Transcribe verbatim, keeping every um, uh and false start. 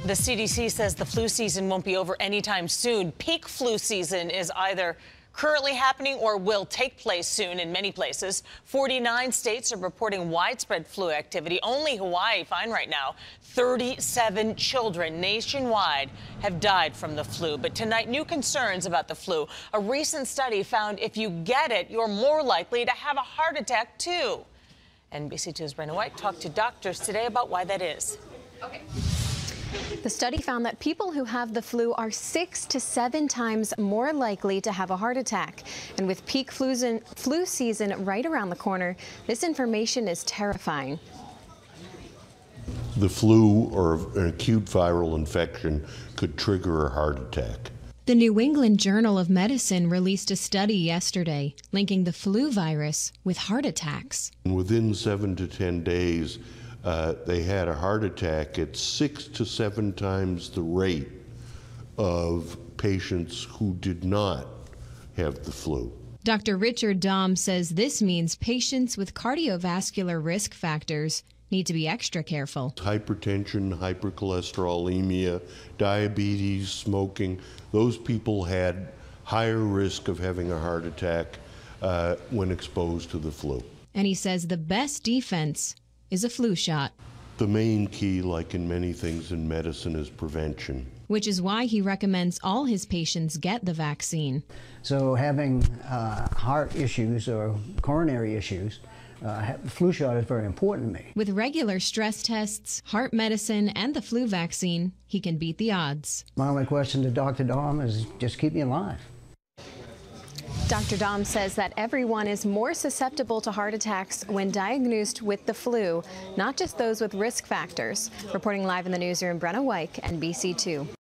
The C D C says the flu season won't be over anytime soon. Peak flu season is either currently happening or will take place soon in many places. forty-nine states are reporting widespread flu activity. Only Hawaii fine right now. thirty-seven children nationwide have died from the flu. But tonight, new concerns about the flu. A recent study found if you get it, you're more likely to have a heart attack, too. N B C two's Brenna White talked to doctors today about why that is. Okay. The study found that people who have the flu are six to seven times more likely to have a heart attack. And with peak flu season, flu season right around the corner, this information is terrifying. The flu or an acute viral infection could trigger a heart attack. The New England Journal of Medicine released a study yesterday linking the flu virus with heart attacks. Within seven to ten days, Uh, they had a heart attack at six to seven times the rate of patients who did not have the flu. Doctor Richard Dahm says this means patients with cardiovascular risk factors need to be extra careful. Hypertension, hypercholesterolemia, diabetes, smoking, those people had higher risk of having a heart attack uh, when exposed to the flu. And he says the best defense is a flu shot. The main key, like in many things in medicine, is prevention. Which is why he recommends all his patients get the vaccine. So having uh, heart issues or coronary issues, uh, flu shot is very important to me. With regular stress tests, heart medicine, and the flu vaccine, he can beat the odds. My only question to Doctor Dahm is just keep me alive. Doctor Dahm says that everyone is more susceptible to heart attacks when diagnosed with the flu, not just those with risk factors. Reporting live in the newsroom, Brenna White, N B C two.